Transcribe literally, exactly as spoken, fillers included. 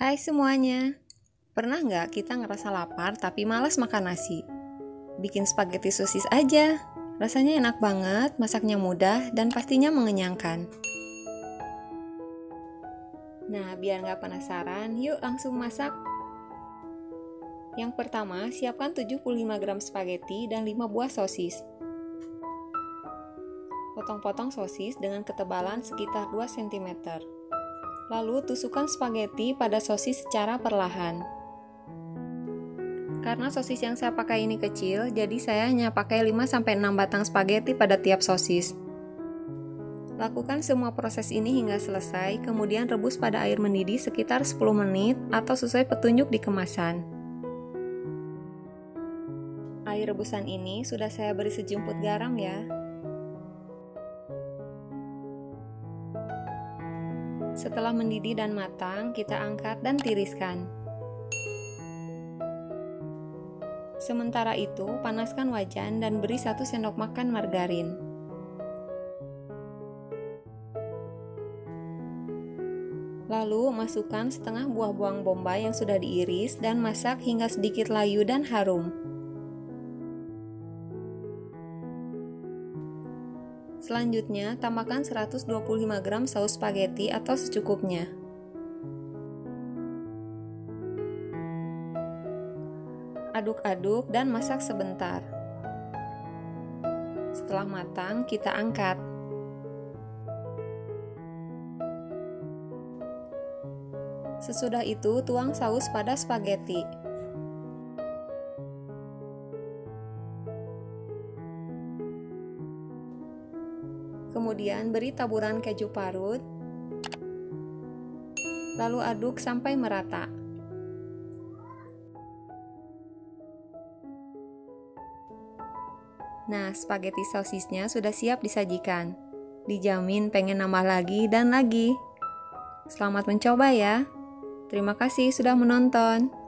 Hai semuanya, pernah nggak kita ngerasa lapar tapi malas makan nasi? Bikin spaghetti sosis aja, rasanya enak banget, masaknya mudah, dan pastinya mengenyangkan. Nah, biar nggak penasaran, yuk langsung masak. Yang pertama, siapkan tujuh puluh lima gram spaghetti dan lima buah sosis. Potong-potong sosis dengan ketebalan sekitar dua sentimeter. Lalu tusukkan spaghetti pada sosis secara perlahan. Karena sosis yang saya pakai ini kecil, jadi saya hanya pakai lima sampai enam batang spaghetti pada tiap sosis. Lakukan semua proses ini hingga selesai, kemudian rebus pada air mendidih sekitar sepuluh menit atau sesuai petunjuk di kemasan. Air rebusan ini sudah saya beri sejumput garam ya. Setelah mendidih dan matang, kita angkat dan tiriskan. Sementara itu, panaskan wajan dan beri satu sendok makan margarin. Lalu, masukkan setengah buah bawang bombay yang sudah diiris dan masak hingga sedikit layu dan harum. Selanjutnya, tambahkan seratus dua puluh lima gram saus spaghetti atau secukupnya. Aduk-aduk dan masak sebentar. Setelah matang, kita angkat. Sesudah itu, tuang saus pada spaghetti. Kemudian beri taburan keju parut, lalu aduk sampai merata. Nah, spaghetti sosisnya sudah siap disajikan. Dijamin pengen nambah lagi dan lagi. Selamat mencoba ya. Terima kasih sudah menonton.